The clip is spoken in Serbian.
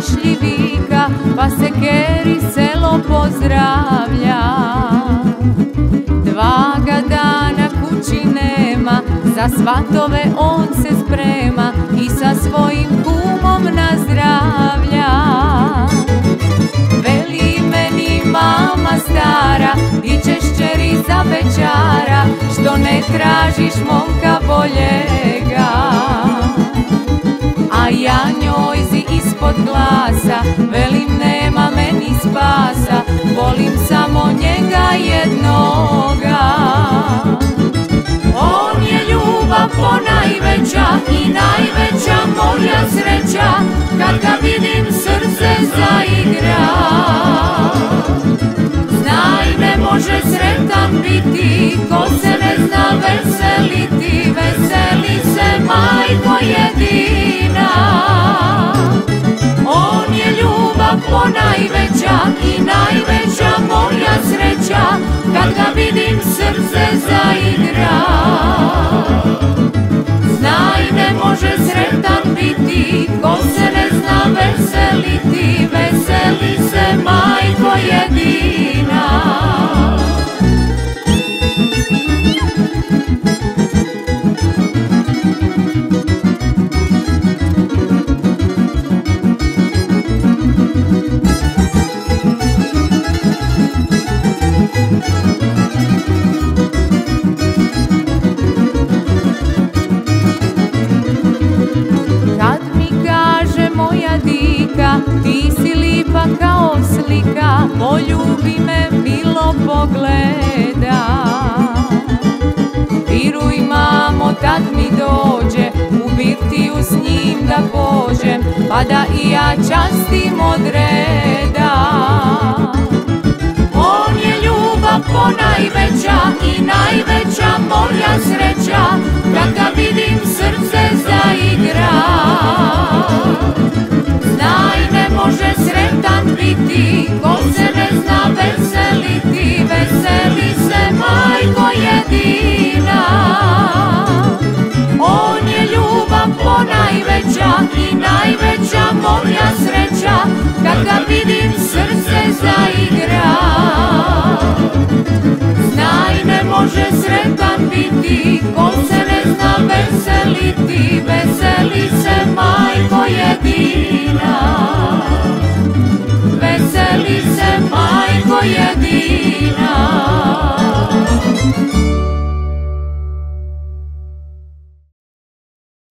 kašlji vika, pa se keri selo pozdravlja. Dva ga dana kući nema, za svatove on se sprema i sa svojim kumom nazdravlja. Veli meni mama stara, ićeš kćeri za bećara, što ne tražiš momka boljega. A ja njoj ispod glasa velim nema meni spasa, volim samo njega jednoga. On je ljubav ponajveća i najveća moja sreća, kad ga vidim srce zaigra. Znaj, ne može sretan biti ko se ne zna veseliti, veseli se majko jedina. On je ljubav ponajveća i najveća moja sreća, kad ga vidim srce zaigra. Znaj, ne može sretan biti ko se ne zna veseliti, veseli se majko jedina. Ti si lipa kao slika, poljubi me milo pogleda. Viruj mamo, tad mi dođe, u birtiju s njim da pođem, pa da i ja častim od reda. On je ljubav ponajveća i najveća moja sreća, kad ga vidim srce zaigra. Znaj, ne može sretan biti ko se ne zna veseliti, veseli se majko jedina. On je ljubav ponajveća i najveća moja sreća, kad ga vidim srce zaigra. Znaj, ne može sretan biti ko se ne zna veseliti, veseli se majko jedina.